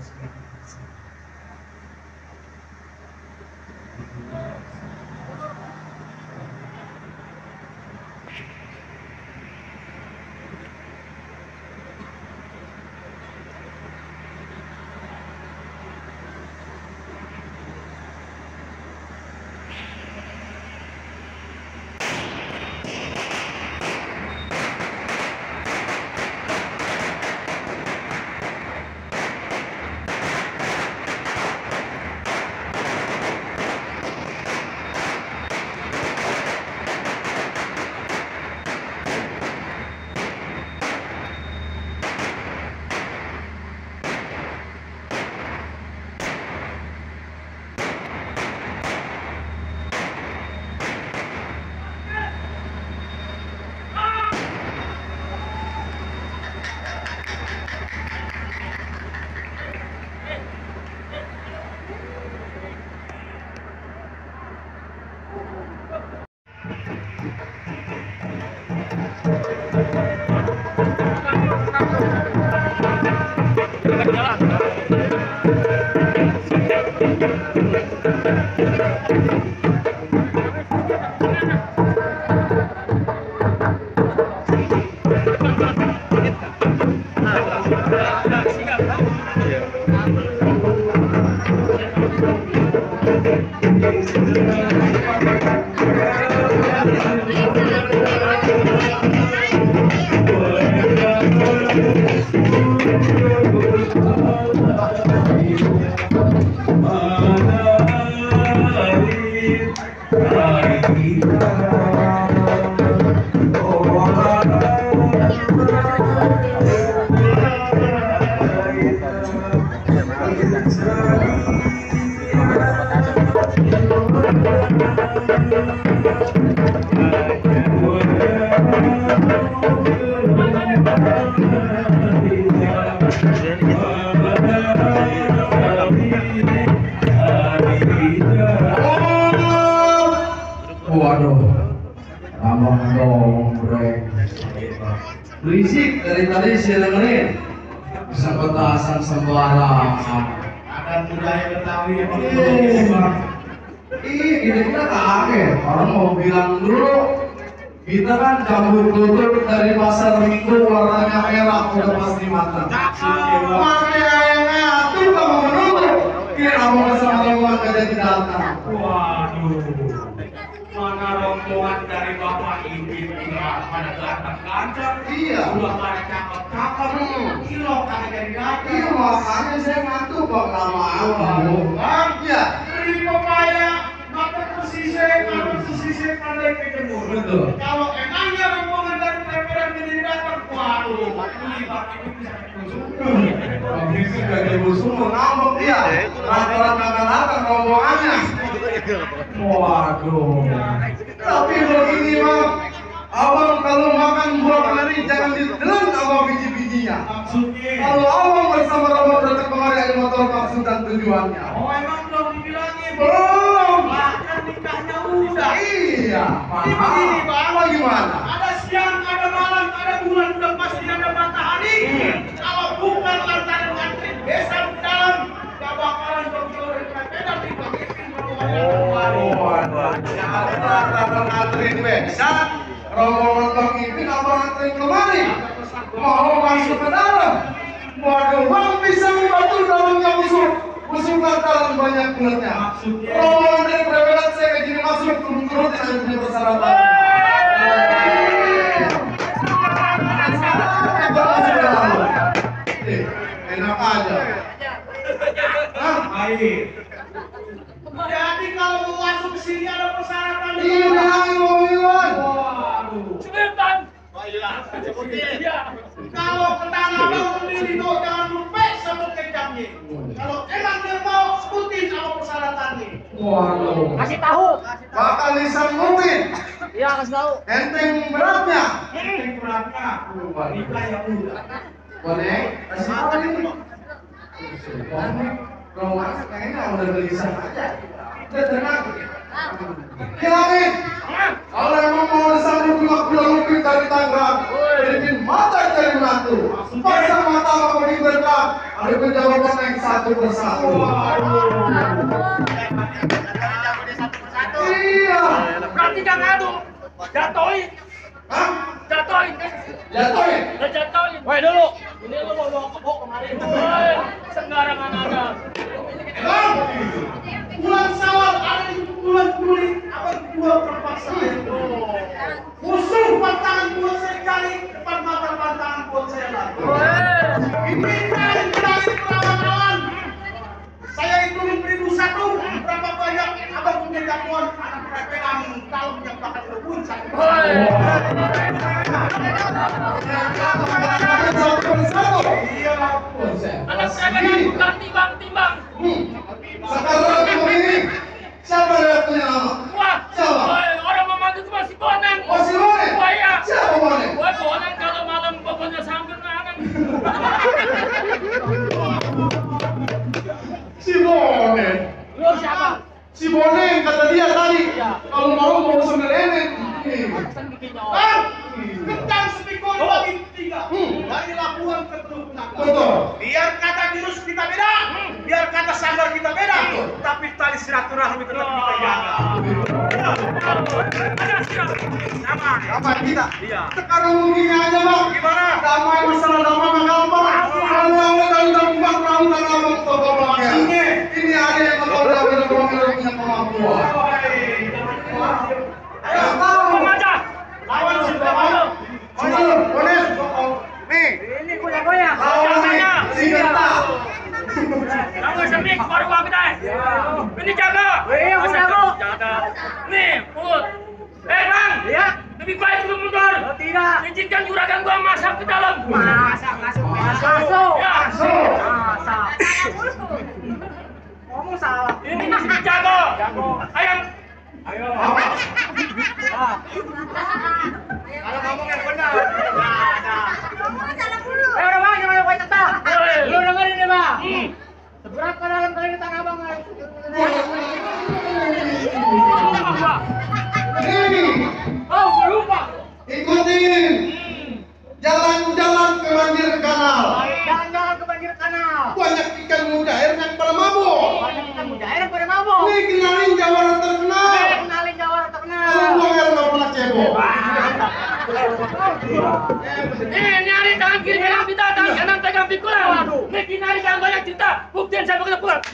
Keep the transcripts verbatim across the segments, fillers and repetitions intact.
Waduh, abang dong, brek. Berisik dari tadi saya dengerin. Bisa petasan sembarangan. Ada budaya Betawi yang Ih, ini kita kaget. Orang mau bilang dulu, kita kan jambu tutup dari pasar minggu warnanya merah udah pasti matang. Makanya yang tuh kamu menutup. Kira mau bersama rombongan kerja tidak datang. Waduh, mana rombongan dari Bapak Ibu tinggal pada ganteng ganteng, Iya. udah pada cakep cakep, kilo kagak jadi datang. Iya, makanya saya ngantuk kok lama awal. Bang, ya. Beli pepaya, makan pesisir, makan pesisir pandai kejemur. Betul. Kalau emangnya rombongan dari Premeran jadi datang, waduh, beli Bapak Ibu bisa ketemu. Habis itu dari musuh mengamuk dia. Rata-rata datang rombongannya. Waduh. Tapi begini bang, abang kalau makan buah kelari jangan ditelan abang biji-bijinya. Maksudnya, Kalau abang bersama rombongan datang kemari ada motor maksud dan tujuannya. oh emang belum dibilangin? Belum. Bahkan nikahnya udah. Iya. Ini begini bang, Bagaimana? ada siang, ada malam, ada bulan, udah pasti ada matahari. Kalau bukan lantaran ngantri besar di dalam, gak bakalan berjodoh berbeda di bagian rombongan. Rata-rata nganterin besan, rombongan Bang Ipin abang nganterin kemari. Mau masuk ke dalam. Waduh, bang bisa membantu dalamnya musuh. Musuh lantaran banyak kulitnya. Rombongan dari Premeran saya kayak gini masuk turun-turun tidak punya persyaratan. Enak aja. Hah? Baik. Jadi kalau mau masuk ke sini ada persyaratan. Iya, Iwan. Waduh. Sebentar. Kalau ke tanah mau sendiri tuh jangan lupa sebut kecapnya. Kalau emang dia mau sebutin apa persyaratannya. Waduh. Kasih tahu. Bakal disanggutin. Iya, kasih tahu. Enteng beratnya. Yang beratnya nikah yang muda. Boleh? Kasih tahu ini. Rombongan kayaknya udah gelisah aja. Udah tenang. Yakin? Kalau emang mau disambut biologis dari Tangerang, bikin mata dari menantu. Pasang mata apa diberikan? Ada penjawaban yang satu persatu. Iya. Berarti jangan adu. Jatuhin. Hah? Jatuhin. Jatuhin? Udah jatuhin. Woi dulu. Ini lu mau bawa kebok kemarin. Woi, sembarangan aja. Bang, Bulan Syawal ada di bulan Juli, abang jual terpaksa. Musuh pantangan buat saya cari, depan mata pantangan buat saya lagi. Ini kalian cari perlawanan. Saya hitungin ribu satu, berapa banyak abang punya jagoan anak preperan kalem yang bakal berebut satu. satu persatu. Iya, anak preperan bukan timbang-timbang. Sekarang kamu ini siapa yang punya nama? Wah, Siapa? woy, orang memanggil itu masih bonang. Masih boleh? Wah iya. Siapa boleh? Wah bonang kalau malam pokoknya sambil nangan. Si Bone. Lu siapa? Si Bone kata dia tadi. Iya. Kalau mau mau sambil enek. Pesan bikinnya. Ah, Kencang sepikul bagi tiga. Dari Labuan ke Teluk Naga. betul. Biar kata jurus kita beda, biar kata sanggar kita beda, tapi tali silaturahmi tetap kita jaga. Ada silaturahmi sama. Apa kita? Iya. Sekarang mungkin aja bang. Gimana? Damai masalah damai mah gampang. Kalau awal dari gampang ramu dan abang toko bang. Ini ada yang tahu dia benar benar punya kemampuan. Ayo, ngomong aja. Lawan sudah malu. Sudah, Bone. Nih. Ini goyang-goyang. Lawan nih. Si Genta. Kamu semik baru gua kita. Ini jaga. Iya, gua jaga. Jaga. Nih, Put. Eh, Bang. Iya. Lebih baik lu mundur. Oh, tidak. Izinkan juragan gua masak ke dalam. Masak, masuk. Masuk. Ya. Masak. Kamu salah. Ini mesti jago. Jago. Ayo. Ayo. Kalau ngomong yang benar. Eh, udah bang, jangan lupa cetak. Lu dengerin nih bang. Seberapa dalam kali di tanah bang? Nih. Oh, gue lupa. Ikutin. Jalan-jalan ke banjir kanal. Jalan-jalan ke banjir kanal. Banyak ikan muda air yang pada mabuk. Banyak ikan muda air pada mabuk. Nih kenalin jawara terkenal. Eh, kenalin jawara terkenal. Kalau buang air nggak pernah cebok. Eh, nyari tangan kiri pegang pita, tangan kanan pegang pikul. Nih, nyari jangan banyak cerita. Buktiin saya bakal pulang.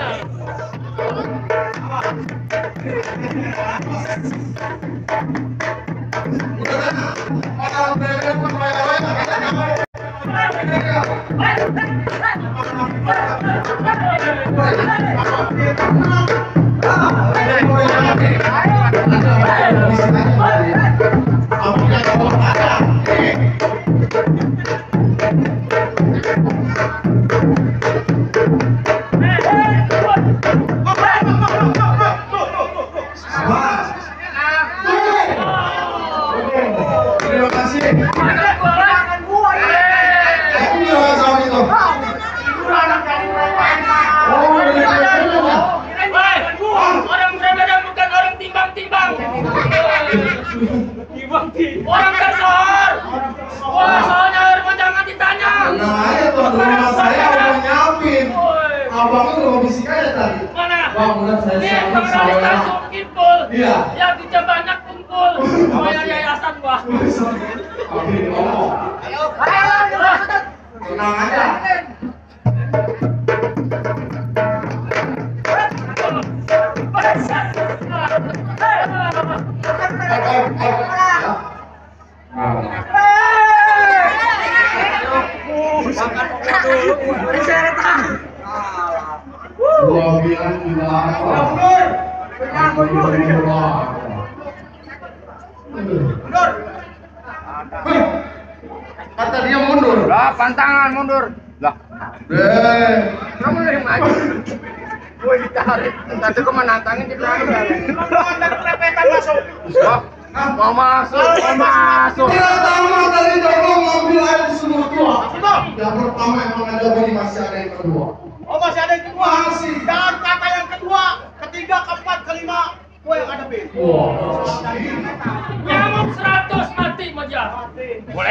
Orang berbeda pun terima kasih. Aku bilang sama itu. Oh, orang berbeda bukan orang timbang-timbang. Orang tersohor. Wah, soalnya rumah jangan ditanya. Tenang aja tuan rumah saya udah nyiapin. Abang itu mau bisik aja tadi. Mana? Bang, udah saya Nih, siapin kemarin saya. langsung kumpul. Iya. Ya, kita banyak kumpul. Awalnya yayasan gua. Oke, ngomong. Ayo, ayo. Tenang aja. Gua bilang juga apa? Mundur. Kata dia mundur. Lah, pantangan mundur. Lah, Deh. kamu dari maju. Gue ditarik. Tadi gue menantangin di belakang. Ada kerepetan masuk. Oh, mau masuk, mau masuk. Tidak tahu dari dorong ngambil air di sumur tua. Yang pertama emang ada ini masih ada yang kedua. Oh, masih ada yang kedua. Masih. Jangan kata yang kedua, ketiga, keempat, kelima. Gue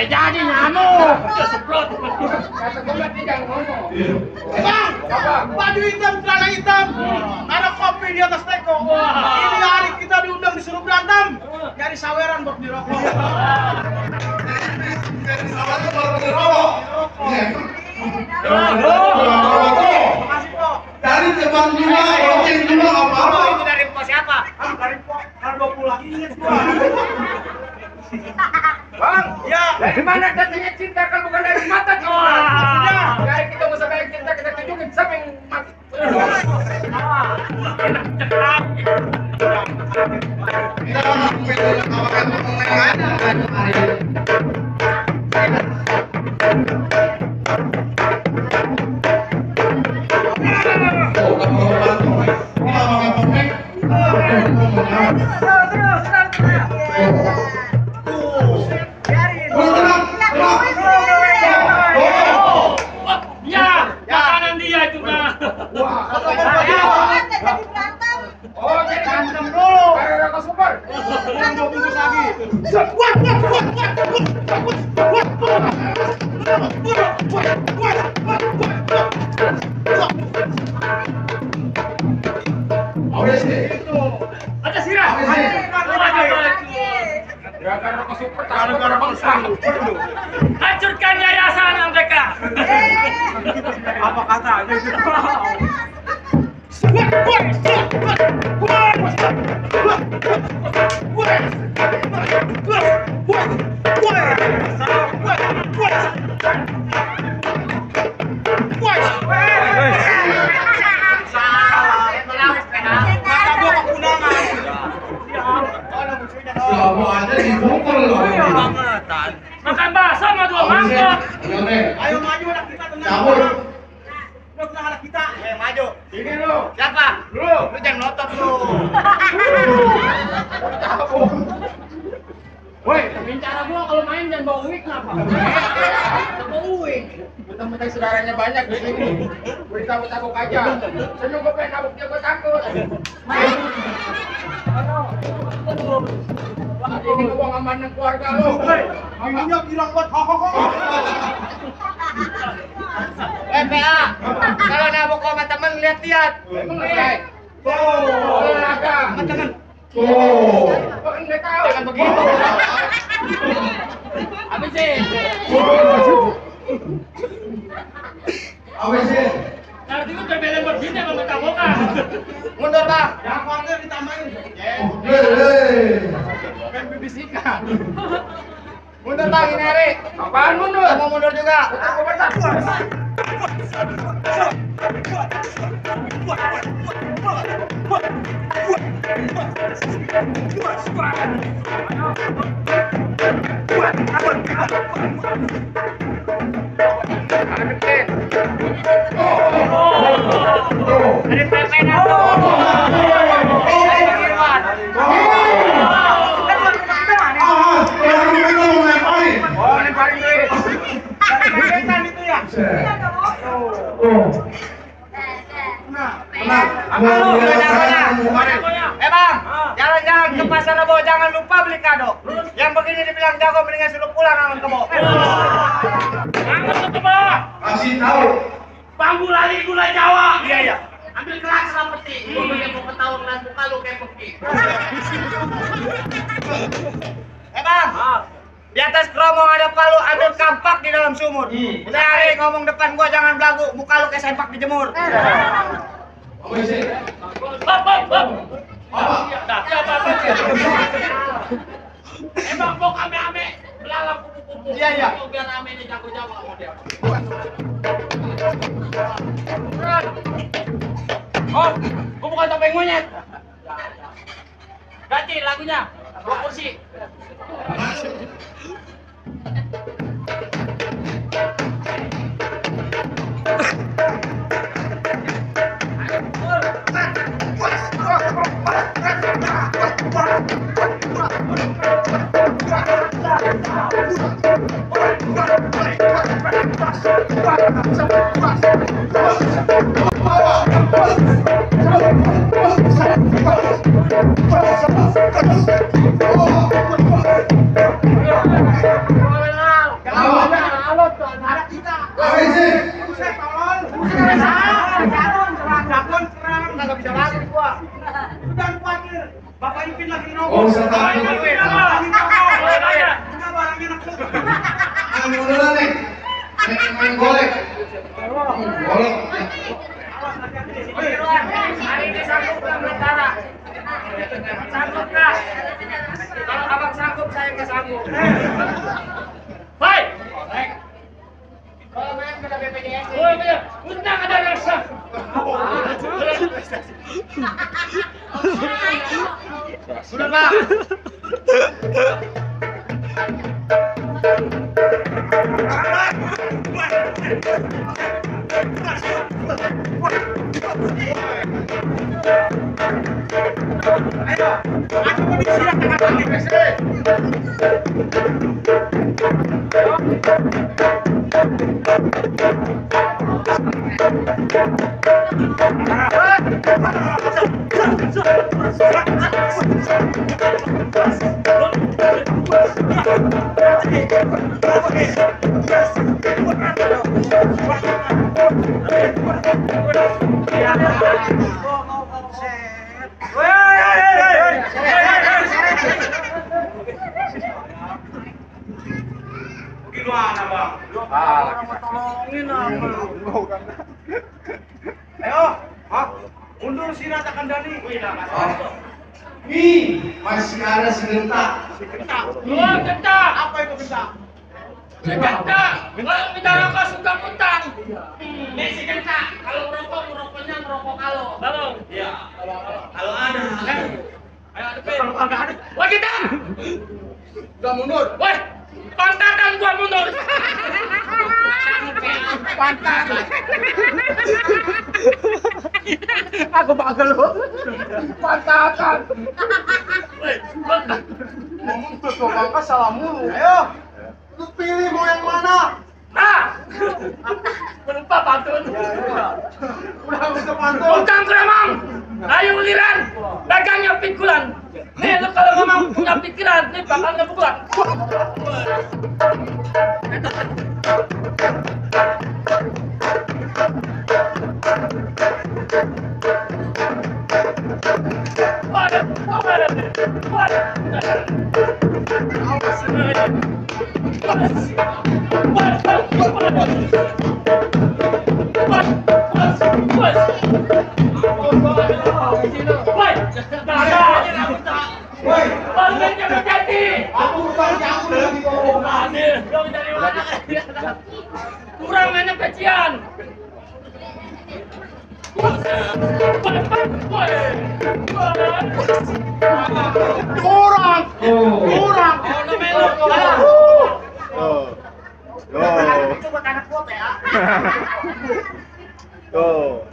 Eh jadi nyamuk. Semprot. Kata gue mah tidak ngomong. Bang, baju hitam, celana hitam, ada kopi di atas teko. Ini hari kita diundang disuruh berantem, cari saweran buat dirokok. Jadi sahabatnya baru dirokok. Iya. Makasih kok. Dari teman juga, orang juga apa-apa. Itu dari pos siapa? Dari pos, kalau dua puluh lagi ingat gua. Bang, Ya, dari mana datangnya cinta kalau bukan dari mata cinta? Ya. Dari kita mau sampai cinta kita tunjukin siapa yang mati. Kita mengambil kawakan pemain ya, makanan dia itu mah. Oh, jadi Berantem dulu. Kayak rokok super. Yang dua bungkus lagi. Ada sirah. Gerakan rokok super. Gara-gara bangsa. Hancurkan yayasan mereka. Apa katanya? Makan bakso sama dua mangkok. Ayo maju anak kita tenang. Cabut. Udah tenang anak kita. Eh maju. Ini lu. Siapa? Lu. Lu jangan notot lu. Woi, bicara gua kalau main jangan bawa uik kenapa? Bawa uik. Mentang-mentang saudaranya banyak di sini. Gua ditabuk-tabuk aja. Senyum gua pengen tabuk dia, gua takut. Wah, ini gua ngamanin keluarga lu. Giginya bilang buat hohoho. Eh, P A. Kalau nabok sama temen lihat-lihat. Emang lihat. Oh, olahraga. Sama temen. Oh. Gua kan nggak tahu. Jangan begitu. Apa sih? Apa sih? Nanti lu terbelen begini sama mata-mata. Mundur, Bang. Jangan khawatir ditambahin. Hei. Pengen bibisikan. Mundur, Bang, ini hari. Apaan mundur? Mau mundur juga. Aku bentar. Ada pepen aku. Ah, yang itu melempari. Oh, ini paling duit. Pepenan itu ya. Oh. Nah, Tenang. Apa lu? Biar Ada saya apa-apa? kemarin. Eh, Bang, jalan-jalan ke pasar Rebo jangan lupa beli kado. Yang begini dibilang jago mendingan suruh pulang angon kebo. angkat ke bawah. Kasih tahu. Bambu lari gula Jawa. Iya, iya. Ambil kelas sama peti. Gua pengen mau ketahuan kelas muka lu kayak peti. Eh, Bang. Di atas keromong ada palu, ambil kampak di dalam sumur. Udah hari ngomong depan gua jangan belagu, muka lu kayak sempak dijemur. Apa sih? Hop hop hop. Apa? Tapi apa-apa. Emang bok ame-ame belalang kupu-kupu. Iya, iya. Biar ame ini jago-jago sama dia. Oh, gua bukan topeng monyet. Ganti lagunya. Dua kursi. usah takut. Anu dulu nih. Main main golek. Golek. Hari ini sanggup nggak mentara? Sanggup nggak? Kalau abang sanggup, saya nggak sanggup. Baik. Kalau main kena B P J S. Oh iya, undang ada rasa. Sudah Pak. Ayo, aku mau disiapkan lagi, P C. Gimana bang? Tolongin apa? Ayo, hah? Undur si Rata Kandani. Ih, masih ada segentak. Dua gentak. Apa itu gentak? Gentak. Kalau minta rokok suka utang. Nih si gentak. Kalau merokok, merokoknya merokok kalau. Kalau. Iya. Kalau ada. Ayo adepin. Kalau kagak ada. Wah gentak. Gak mundur. Woi, pantakan gua mundur. Pantakan. Aku bagel lu. Pantakan. Woi, pantakan. Ngomong tuh bangka salah mulu. Ayo, Lu pilih mau yang mana? Ah! Lupa pantun. Udah bisa pantun. Bukan kremang. Ayo uliran. Dagangnya pikulan. Nih lu kalau ngomong punya pikiran, nih bakalnya pukulan. Waduh, waduh, waduh. Awas ini. Woi, Aku bukan aku lagi ngomong. kurang banyak kajian. Kurang. Kurang. Oh. coba anak kuat ya. Tuh.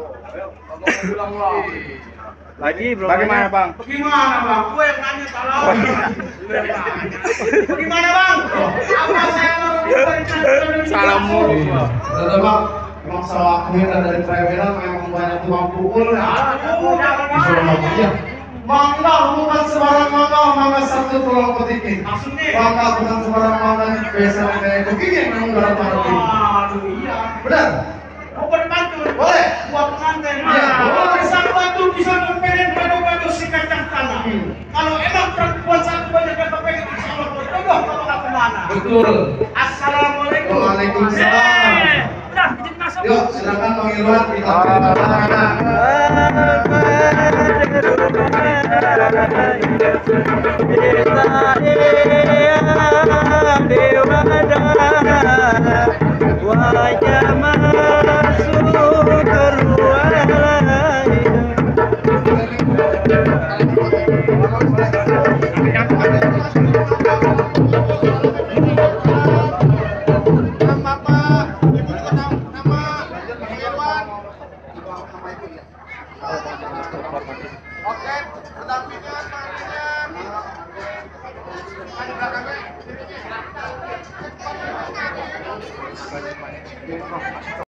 Lagi belum. Bagaimana, Bang? Bagaimana bang? Gue yang nanya salah. Gue yang nanya. Bagaimana bang? Apa saya lalu Salah mulu. Udah bang, emang salah aku yang dari Premedan memang banyak tukang pukul ya. Disuruh sama dia. Mangga bukan sembarang mangga, mangga satu tolong petikin. Maksudnya? Mangga bukan sembarang mangga, biasa kayak begini yang memang dalam para ini. Aduh iya. Benar? Mau berpantun? Boleh. Buat pengantin. Iya, boleh. Bisa bantu bisa mempengen bado-bado si kacang tanah. Hmm. Kalau emang perempuan satu banyak yang kepengen insya Allah berjodoh kalau nggak kemana. Betul. Assalamualaikum. Waalaikumsalam. Udah, izin masuk. Yuk, silakan Bang Irwan kita terima. Wajah masuk Nama Pak, Ibu juga nama nama Bang Irwan. Oke, pendampingan, pendampingan. Kan di belakangnya.